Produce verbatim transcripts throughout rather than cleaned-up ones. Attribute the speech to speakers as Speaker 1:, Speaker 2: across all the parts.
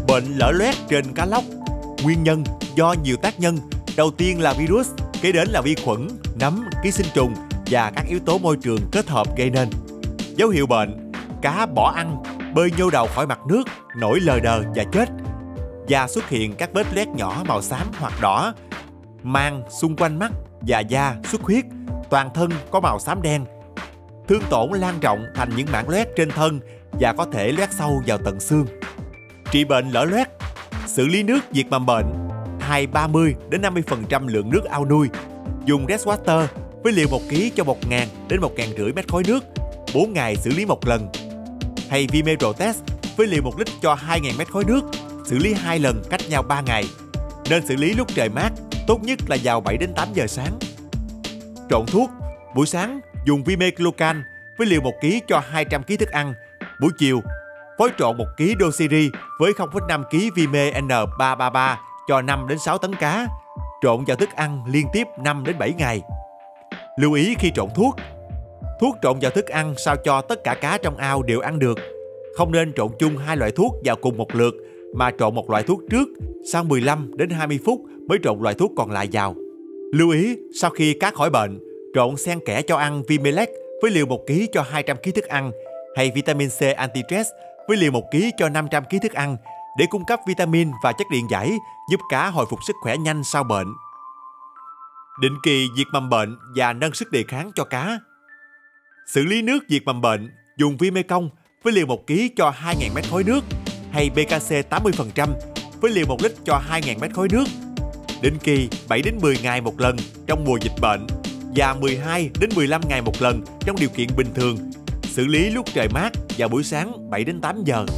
Speaker 1: Bệnh lở loét trên cá lóc. Nguyên nhân do nhiều tác nhân. Đầu tiên là virus, kế đến là vi khuẩn, nấm, ký sinh trùng và các yếu tố môi trường kết hợp gây nên. Dấu hiệu bệnh: cá bỏ ăn, bơi nhô đầu khỏi mặt nước, nổi lờ đờ và chết. Da xuất hiện các vết loét nhỏ màu xám hoặc đỏ, mang xung quanh mắt và da xuất huyết, toàn thân có màu xám đen. Thương tổn lan rộng thành những mảng loét trên thân và có thể loét sâu vào tận xương. Trị bệnh lở loét: xử lý nước diệt mầm bệnh, hai ba mươi đến năm mươi phần trăm lượng nước ao nuôi. Dùng Redwater với liều một ki lô gam cho một nghìn đến một nghìn năm trăm mét khối nước, bốn ngày xử lý một lần. Hay Vimeprotest với liều một lít cho hai nghìn mét khối nước, xử lý hai lần cách nhau ba ngày. Nên xử lý lúc trời mát, tốt nhất là vào bảy đến tám giờ sáng. Trộn thuốc: buổi sáng dùng Vimeclocan với liều một ki lô gam cho hai trăm ki lô gam thức ăn. Buổi chiều phối trộn một ki lô gam Doxyri với không phẩy năm ki lô gam Vime N ba ba ba cho năm đến sáu tấn cá. Trộn vào thức ăn liên tiếp năm đến bảy ngày. Lưu ý khi trộn thuốc: thuốc trộn vào thức ăn sao cho tất cả cá trong ao đều ăn được. Không nên trộn chung hai loại thuốc vào cùng một lượt, mà trộn một loại thuốc trước, sau mười lăm đến hai mươi phút mới trộn loại thuốc còn lại vào. Lưu ý sau khi cá khỏi bệnh, trộn xen kẽ cho ăn Vimelec với liều một ki lô gam cho hai trăm ki lô gam thức ăn, hay vitamin C Antistress với liều một ki lô gam cho năm trăm ki lô gam thức ăn để cung cấp vitamin và chất điện giải, giúp cá hồi phục sức khỏe nhanh sau bệnh. Định kỳ diệt mầm bệnh và nâng sức đề kháng cho cá. Xử lý nước diệt mầm bệnh, dùng Vimecon với liều một ki lô gam cho hai nghìn mét khối nước, hay bê ca xê tám mươi phần trăm với liều một lít cho hai nghìn mét khối nước. Định kỳ bảy đến mười ngày một lần trong mùa dịch bệnh và mười hai đến mười lăm ngày một lần trong điều kiện bình thường. Xử lý lúc trời mát và buổi sáng bảy đến tám giờ.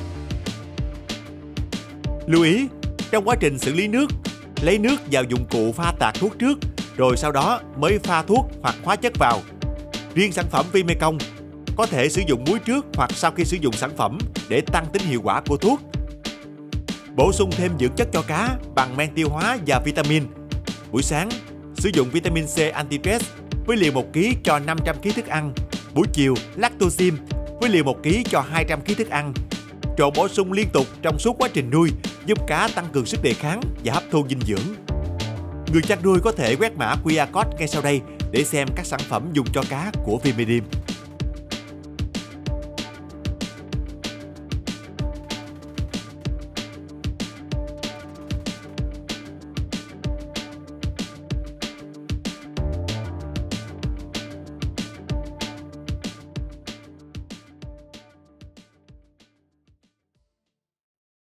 Speaker 1: Lưu ý, trong quá trình xử lý nước, lấy nước vào dụng cụ pha tạt thuốc trước, rồi sau đó mới pha thuốc hoặc hóa chất vào. Riêng sản phẩm Vimecon có thể sử dụng muối trước hoặc sau khi sử dụng sản phẩm để tăng tính hiệu quả của thuốc. Bổ sung thêm dưỡng chất cho cá bằng men tiêu hóa và vitamin. Buổi sáng, sử dụng vitamin C Antistress với liều một ki lô gam cho năm trăm ki lô gam thức ăn. Buổi chiều, Lactosim với liều một ki lô gam cho hai trăm ki lô gam thức ăn. Trộn bổ sung liên tục trong suốt quá trình nuôi, giúp cá tăng cường sức đề kháng và hấp thu dinh dưỡng. Người chăn nuôi có thể quét mã quy rờ code ngay sau đây để xem các sản phẩm dùng cho cá của Vimedim.